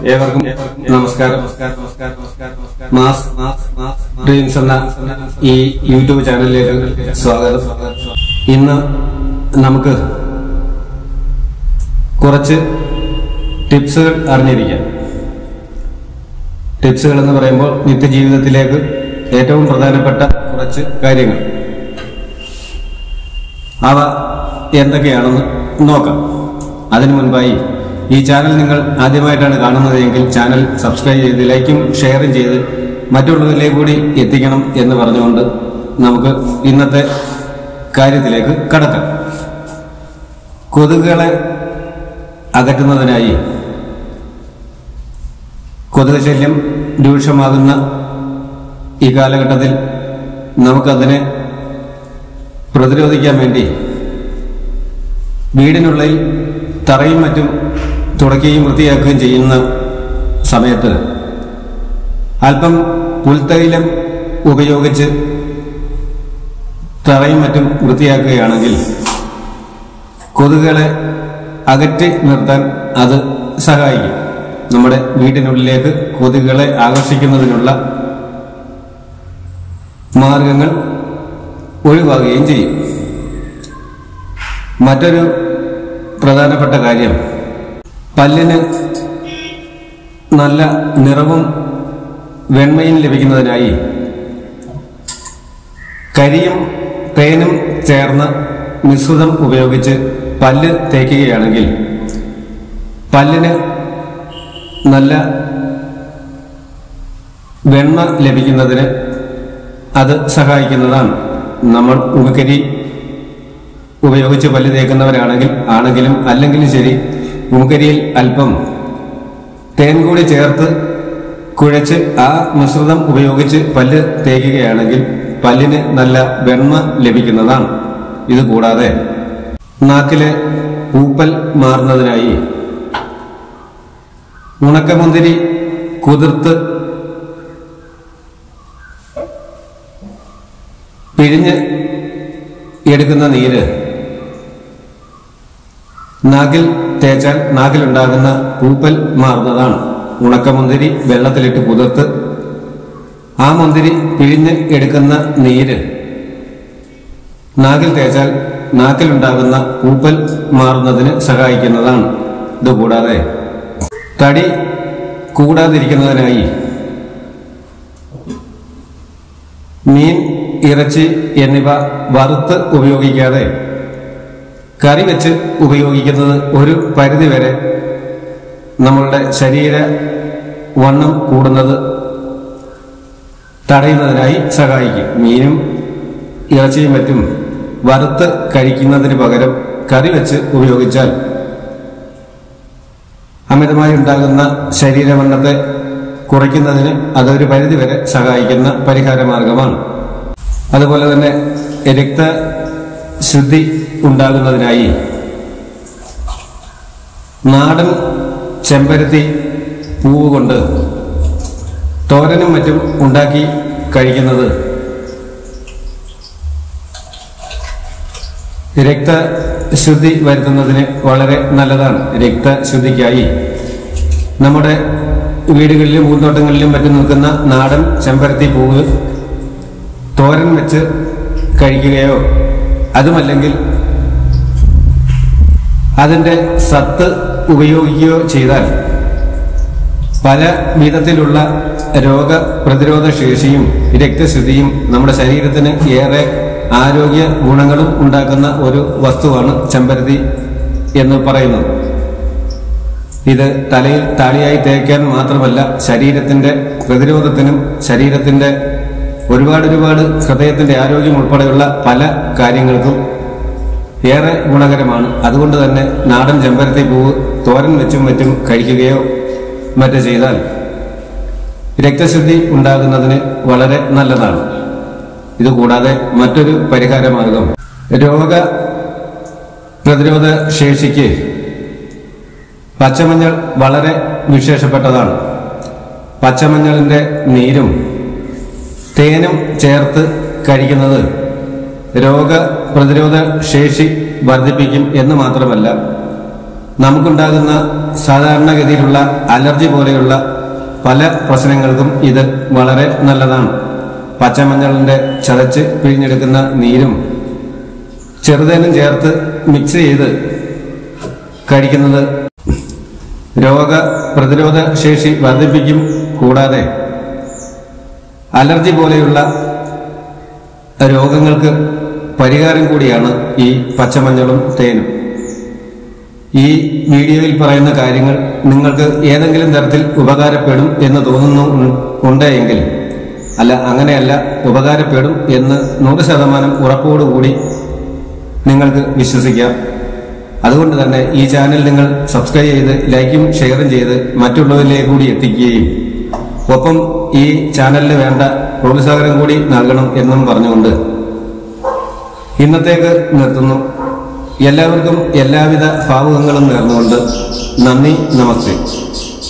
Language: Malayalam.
ഏവർക്കും നമസ്കാരം. മാസ് ഡ്രീംസ് എന്ന ഈ യൂട്യൂബ് ചാനലിലേക്ക് സ്വാഗതം. ഇന്ന് നമുക്ക് കുറച്ച് ടിപ്സുകൾ അറിഞ്ഞിരിക്കാം. ടിപ്സുകൾ എന്ന് പറയുമ്പോൾ നിത്യജീവിതത്തിലേക്ക് ഏറ്റവും പ്രധാനപ്പെട്ട കുറച്ച് കാര്യങ്ങൾ. അവ എന്തൊക്കെയാണെന്ന് നോക്കാം. അതിനു മുൻപായി ഈ ചാനൽ നിങ്ങൾ ആദ്യമായിട്ടാണ് കാണുന്നതെങ്കിൽ ചാനൽ സബ്സ്ക്രൈബ് ചെയ്ത് ലൈക്കും ഷെയറും ചെയ്ത് മറ്റുള്ളവരിലേക്ക് കൂടി എത്തിക്കണം എന്ന് പറഞ്ഞുകൊണ്ട് നമുക്ക് ഇന്നത്തെ കാര്യത്തിലേക്ക് കടക്കാം. കൊതുകുകളെ അകറ്റുന്നതിനായി കൊതുക് ശല്യം രൂക്ഷമാകുന്ന ഈ കാലഘട്ടത്തിൽ നമുക്കതിനെ പ്രതിരോധിക്കാൻ വേണ്ടി വീടിനുള്ളിൽ തറയും മറ്റും തുടയ്ക്കുകയും വൃത്തിയാക്കുകയും ചെയ്യുന്ന സമയത്ത് അല്പം പുൽത്തൈലം ഉപയോഗിച്ച് തറയും മറ്റും വൃത്തിയാക്കുകയാണെങ്കിൽ കൊതുകുകളെ അകറ്റി നിർത്താൻ അത് സഹായിക്കും. നമ്മുടെ വീടിനുള്ളിലേക്ക് കൊതുകുകളെ ആകർഷിക്കുന്നതിനുള്ള മാർഗങ്ങൾ ഒഴിവാകുകയും ചെയ്യും. മറ്റൊരു പ്രധാനപ്പെട്ട കാര്യം, പല്ലിന് നല്ല നിറവും വെണ്മയും ലഭിക്കുന്നതിനായി കരിയും തേനും ചേർന്ന മിശ്രിതം ഉപയോഗിച്ച് പല്ല് തേക്കുകയാണെങ്കിൽ പല്ലിന് നല്ല വെണ്മ ലഭിക്കുന്നതിന് അത് സഹായിക്കുന്നതാണ്. നമ്മൾ ഉമിക്കരി ഉപയോഗിച്ച് പല്ല് തേക്കുന്നവരാണെങ്കിലും അല്ലെങ്കിലും ഉമിക്കരിയിൽ അല്പം തേൻ കൂടി ചേർത്ത് കുഴച്ച് ആ മിശ്രിതം ഉപയോഗിച്ച് പല്ല് തേക്കുകയാണെങ്കിൽ പല്ലിന് നല്ല വെണ്മ ലഭിക്കുന്നതാണ്. ഇതുകൂടാതെ നാക്കിലെ പൂപ്പൽ മാറുന്നതിനായി ഉണക്കമുന്തിരി കുതിർത്ത് പിഴിഞ്ഞ് എടുക്കുന്ന നീര് നാക്കിൽ തേച്ചാൽ നാക്കിലുണ്ടാകുന്ന പൂപ്പൽ മാറുന്നതാണ്. ഉണക്കമുന്തിരി വെള്ളത്തിലിട്ട് കുതിർത്ത് ആ മുന്തിരി പിഴിഞ്ഞ് എടുക്കുന്ന നീര് നാക്കിൽ തേച്ചാൽ നാക്കിലുണ്ടാകുന്ന പൂപ്പൽ മാറുന്നതിന് സഹായിക്കുന്നതാണ്. ഇതുകൂടാതെ തടി കൂടാതിരിക്കുന്നതിനായി മീൻ, ഇറച്ചി എന്നിവ വറുത്ത് ഉപയോഗിക്കാതെ കറി വെച്ച് ഉപയോഗിക്കുന്നത് ഒരു പരിധിവരെ നമ്മളുടെ ശരീര വണ്ണം കൂടുന്നത് തടയുന്നതിനായി സഹായിക്കും. മീനും ഇറച്ചിയും മറ്റും വറുത്ത് കഴിക്കുന്നതിന് പകരം കറി വെച്ച് ഉപയോഗിച്ചാൽ അമിതമായി ഉണ്ടാകുന്ന ശരീരവണ്ണത്തെ കുറയ്ക്കുന്നതിന് അതൊരു പരിധിവരെ സഹായിക്കുന്ന പരിഹാര മാർഗമാണ്. അതുപോലെ തന്നെ രക്തശുദ്ധി ഉണ്ടാകുന്നതിനായി നാടൻ ചെമ്പരത്തി പൂവ് കൊണ്ട് തോരനും മറ്റും ഉണ്ടാക്കി കഴിക്കുന്നത് രക്തശുദ്ധി വരുത്തുന്നതിന് വളരെ നല്ലതാണ്. രക്തശുദ്ധിക്കായി നമ്മുടെ വീടുകളിലും പൂന്തോട്ടങ്ങളിലും മറ്റും നിൽക്കുന്ന നാടൻ ചെമ്പരത്തി പൂവ് തോരൻ വെച്ച് കഴിക്കുകയോ അതുമല്ലെങ്കിൽ അതിൻ്റെ സത്ത് ഉപയോഗിക്കുകയോ ചെയ്താൽ പല വിധത്തിലുള്ള രോഗപ്രതിരോധ ശേഷിയും രക്തശുദ്ധിയും നമ്മുടെ ശരീരത്തിന് ഏറെ ആരോഗ്യ ഗുണങ്ങളും ഉണ്ടാക്കുന്ന ഒരു വസ്തുവാണ് ചെമ്പരത്തി എന്ന് പറയുന്നത്. ഇത് തലയിൽ താളിയായി തേക്കാൻ മാത്രമല്ല, ശരീരത്തിന്റെ പ്രതിരോധത്തിനും ശരീരത്തിന്റെ ഒരുപാട് ഹൃദയത്തിന്റെ ആരോഗ്യം ഉൾപ്പെടെയുള്ള പല കാര്യങ്ങൾക്കും ഏറെ ഗുണകരമാണ്. അതുകൊണ്ട് തന്നെ നാടൻ ചെമ്പരത്തി പൂവ് തോരൻ വെച്ചും മറ്റും കഴിക്കുകയോ മറ്റു ചെയ്താൽ രക്തശുദ്ധി ഉണ്ടാകുന്നതിന് വളരെ നല്ലതാണ്. ഇതുകൂടാതെ മറ്റൊരു പരിഹാര മാർഗം, രോഗ പ്രതിരോധ ശേഷിക്ക് പച്ചമഞ്ഞൾ വളരെ വിശേഷപ്പെട്ടതാണ്. പച്ചമഞ്ഞളിന്റെ നീരും തേനും ചേർത്ത് കഴിക്കുന്നത് രോഗപ്രതിരോധ ശേഷി വർദ്ധിപ്പിക്കും എന്ന് മാത്രമല്ല നമുക്കുണ്ടാകുന്ന സാധാരണഗതിയിലുള്ള അലർജി പോലെയുള്ള പല പ്രശ്നങ്ങൾക്കും ഇത് വളരെ നല്ലതാണ്. പച്ചമഞ്ഞളിന്റെ ചതച്ച് പിഴിഞ്ഞെടുക്കുന്ന നീരും ചെറുതേനും ചേർത്ത് മിക്സ് ചെയ്ത് കഴിക്കുന്നത് രോഗപ്രതിരോധ ശേഷി വർദ്ധിപ്പിക്കും. കൂടാതെ അലർജി പോലെയുള്ള രോഗങ്ങൾക്ക് പരിഹാരം കൂടിയാണ് ഈ പച്ചമഞ്ഞളും തേനും. ഈ വീഡിയോയിൽ പറയുന്ന കാര്യങ്ങൾ നിങ്ങൾക്ക് ഏതെങ്കിലും തരത്തിൽ ഉപകാരപ്പെടും എന്ന് തോന്നുന്നുണ്ടെങ്കിൽ, അല്ല അങ്ങനെയല്ല, ഉപകാരപ്പെടും എന്ന് 100% ഉറപ്പോടുകൂടി നിങ്ങൾക്ക് വിശ്വസിക്കാം. അതുകൊണ്ട് തന്നെ ഈ ചാനൽ നിങ്ങൾ സബ്സ്ക്രൈബ് ചെയ്ത് ലൈക്കും ഷെയറും ചെയ്ത് മറ്റുള്ളവരിലേക്ക് കൂടി എത്തിക്കുകയും ഒപ്പം ഈ ചാനലിന് വേണ്ട പ്രോത്സാഹനം കൂടി നൽകണം എന്നും പറഞ്ഞുകൊണ്ട് ഇന്നത്തേക്ക് നിർത്തുന്നു. എല്ലാവർക്കും എല്ലാവിധ ഭാവുകങ്ങളും നേർന്നുകൊണ്ട് നന്ദി, നമസ്തേ.